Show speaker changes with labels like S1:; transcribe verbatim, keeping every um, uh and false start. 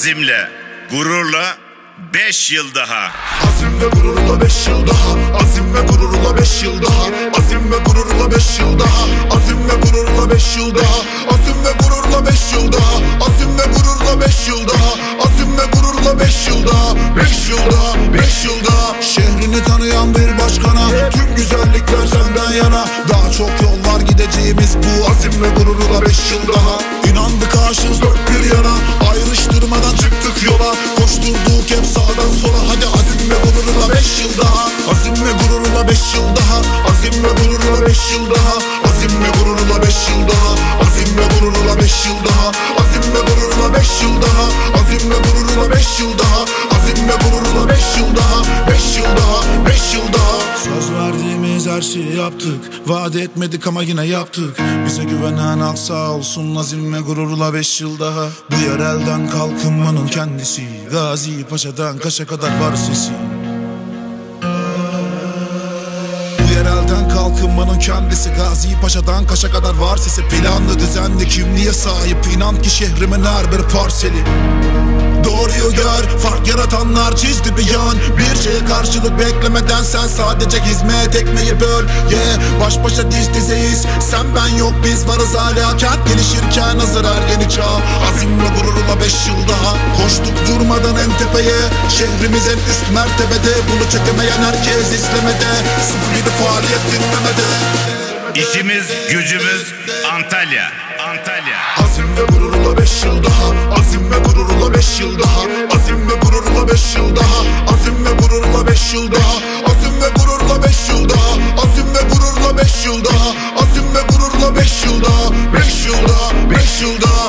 S1: azimle, gururla beş yıl daha.
S2: Azim ve gururla beş yıl daha. Azim ve gururla beş yıl daha. Azim ve gururla beş yıl daha. Azim ve gururla beş yıl daha. Azim ve gururla beş yıl daha. Azim ve gururla beş yıl daha. Azim ve gururla beş yıl daha. Beş yıl daha, beş yıl daha. Şehrini tanıyan bir başkana tüm güzellikler senden yana. Daha çok yol var gideceğimiz bu azim ve gururla beş yıl daha. İnandık aşığız dört bir yana. Ayrıştırmadan çıktık yola. Koşturduk hep sağdan sola. Hadi azim ve gururla beş yıl daha. Azim ve gururla beş yıl daha. Azim ve gururla beş yıl daha. Azim ve gururla beş yıl daha. Azim ve gururla beş yıl daha. Azim ve gururla beş yıl daha. Azim ve gururla beş yıl daha. Azim ve gururla beş yıl daha. Beş yıl daha, beş yıl daha. Söz verdiğimiz her şeyi yaptık. Vaat etmedik ama yine yaptık. Bize güvenen halk sağ olsun. Azim ve gururla beş yıl daha. Bu yerelden kalkınmanın kendisi. Gazi Paşa'dan Kaş'a kadar var sesi. Bu yerelden kalkınmanın kendisi. Gazi Paşa'dan Kaş'a kadar var sesi. Planlı düzenli kimliğe sahip. İnan ki şehrimin her bir parseli. Doğruyu gör, fark yaratanlar çizdi bir yan. Bir şeye karşılık beklemeden sen sadece hizmet ekmeği böl. Yeah, baş başa diz dizeyiz. Sen ben yok biz varız hala. Kent gelişirken hazır her yeni çağ. Azim ve gururla beş yıl daha. Koştuk durmadan en tepeye. Şehrimiz en üst mertebede. Bunu çekemeyen herkes izlemede. Sıfır yedi faaliyet dinlemede.
S1: İşimiz gücümüz Antalya. Antalya.
S2: Azim ve gururla beş yıl daha. Azim ve gururla beş yıl daha. Azim ve gururla beş yıl daha. Azim ve gururla beş yıl daha. Azim ve gururla beş yıl daha. Azim ve gururla beş yıl daha. Azim ve gururla beş yıl daha. Beş yıl daha, beş yıl daha.